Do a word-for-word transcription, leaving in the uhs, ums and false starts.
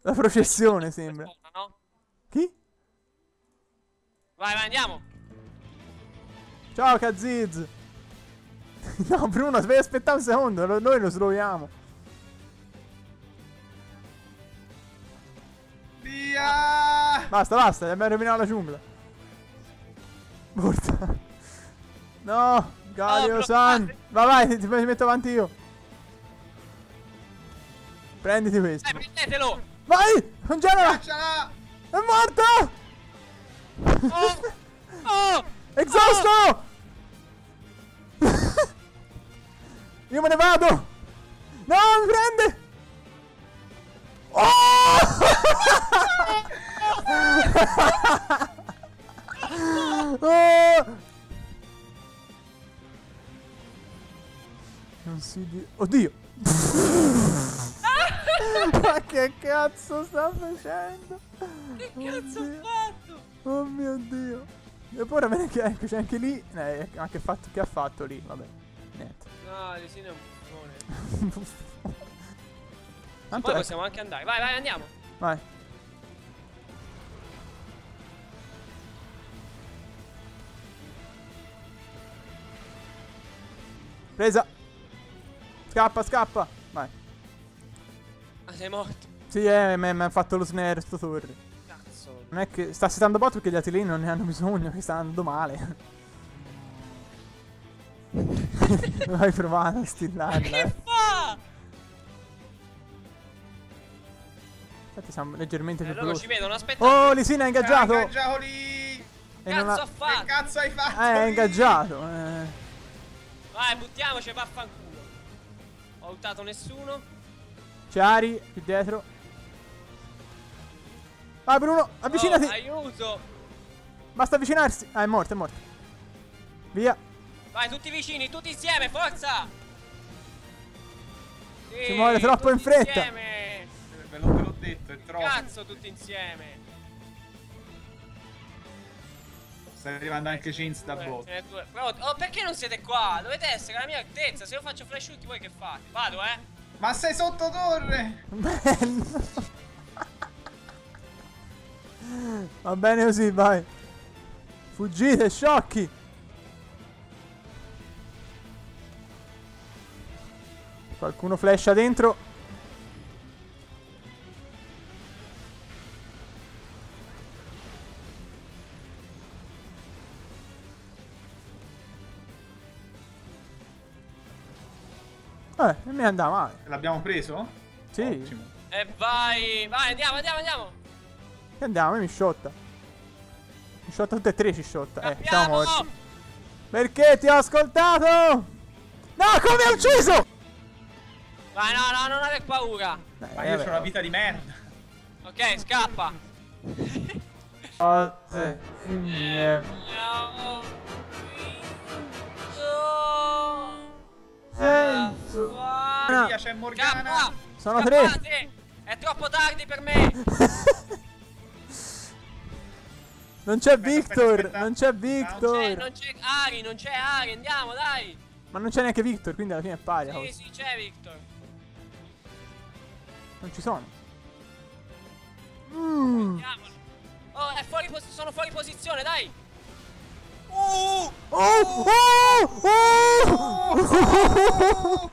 La processione sembra. No? Chi? Vai, vai, andiamo. Ciao Kaziz. No Bruno, devi aspettare un secondo, lo- noi lo sloviamo. Via! Basta, basta, abbiamo rovinato la giungla. Porta. No, Galio No, San. bloccate. Vai, vai, ti, ti metto avanti io. Prenditi questo. Dai, prendetelo. Vai, congelala. Cacciala! È morto. Oh, oh. Esausto. Io me ne vado. No, mi prende. Oh! Oh! Non si di... Oddio! Ma che cazzo sta facendo? Che cazzo ho Oddio. fatto? Oh mio Dio! E poi ora vede che ecco, c'è anche lì. Eh, anche fatto, che ha fatto lì? Vabbè, niente. No, Lisino è un buffone. Tanto Poi ecco, possiamo anche andare. Vai, vai, andiamo. vai. Presa. Scappa, scappa. Vai. Ah, sei morto. Sì, eh, mi ha fatto lo snare sto torre. Cazzo. Non è che sta setando bot perché gli altri lì non ne hanno bisogno, che sta andando male. Vai provare a stillarla. Che eh. fa? Infatti siamo leggermente Eh, più loro veloci. ci vedono, aspetta. Oh, Lisina è ingaggiato. Hai ingaggiato lì! E non Cazzo ha... ho Che fatto? cazzo hai fatto? Eh, è lì? ingaggiato. Eh. Vai, buttiamoci, vaffanculo. Ho ultato nessuno. C'è Ari qui dietro. Vai Bruno, avvicinati. Oh, aiuto. Basta avvicinarsi. Ah, è morto, è morto. Via. Vai, tutti vicini, tutti insieme, forza. Sì, Si muove troppo in tutti fretta. Insieme. Ve l'ho, ve l'ho detto, è troppo. Cazzo, tutti insieme. Sta arrivando anche Cinz da Due, bot. ce n'è due. Però- oh, perché non siete qua? Dovete essere alla mia altezza. Se io faccio flash ult, voi che fate? Vado, eh. Ma sei sotto torre! Bello. Va bene così, vai. Fuggite, sciocchi. Qualcuno flasha dentro. Eh, non mi andava male. L'abbiamo preso? Sì. Ottimo. E vai. Vai, andiamo, andiamo, andiamo. Che andiamo, mi shotta. Mi shotta tutte e tre, ci shotta. Eh, siamo Andiamo. morti. Perché ti ho ascoltato? No, come hai ucciso? Vai, no, no, non aver paura. Dai, Ma io vabbè. ho la vita di merda. Ok, scappa. Oh, sì. Eh, No. senso. No. Via, c'è Morgana. Scappa. Sono tre. Scappate. È troppo tardi per me. Non c'è Aspetta, Victor, aspetta, aspetta. non c'è C'è- Victor. non c'è Ari, non c'è Ari. Andiamo, dai. Ma non c'è neanche Victor, quindi alla fine è pari. Sì, sì, c'è Victor. Non ci sono. Mm. Andiamo. Oh, è fuori pos- sono fuori posizione, dai. Uh! Oh, oh, oh.